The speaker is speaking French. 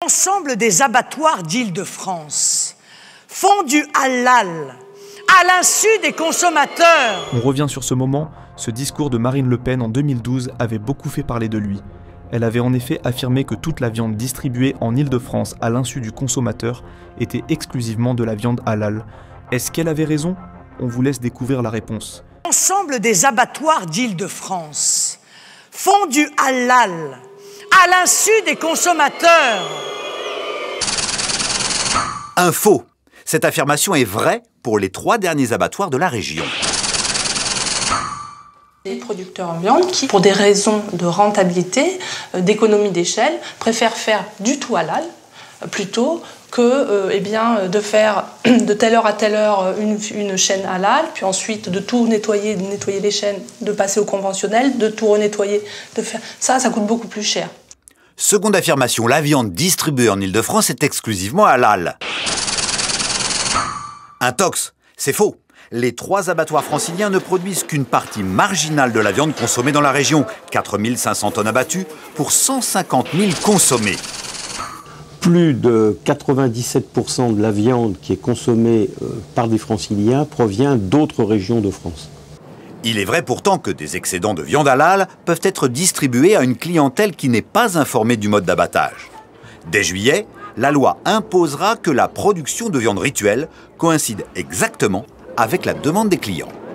L'ensemble des abattoirs d'Île-de-France font du halal à l'insu des consommateurs. On revient sur ce moment. Ce discours de Marine Le Pen en 2012 avait beaucoup fait parler de lui. Elle avait en effet affirmé que toute la viande distribuée en Île-de-France à l'insu du consommateur était exclusivement de la viande halal. Est-ce qu'elle avait raison? On vous laisse découvrir la réponse. L'ensemble des abattoirs d'Île-de-France font du halal à l'insu des consommateurs. Info. Cette affirmation est vraie pour les 3 derniers abattoirs de la région. Les producteurs en viande qui, pour des raisons de rentabilité, d'économie d'échelle, préfèrent faire du tout halal plutôt que de faire de telle heure à telle heure une chaîne halal, puis ensuite de tout nettoyer les chaînes, de passer au conventionnel, de tout renettoyer, de faire ça coûte beaucoup plus cher. Seconde affirmation, la viande distribuée en Île-de-France est exclusivement halal. Intox, c'est faux. Les 3 abattoirs franciliens ne produisent qu'une partie marginale de la viande consommée dans la région. 4 500 tonnes abattues pour 150 000 consommées. Plus de 97% de la viande qui est consommée par des franciliens provient d'autres régions de France. Il est vrai pourtant que des excédents de viande halal peuvent être distribués à une clientèle qui n'est pas informée du mode d'abattage. Dès juillet, la loi imposera que la production de viande rituelle coïncide exactement avec la demande des clients.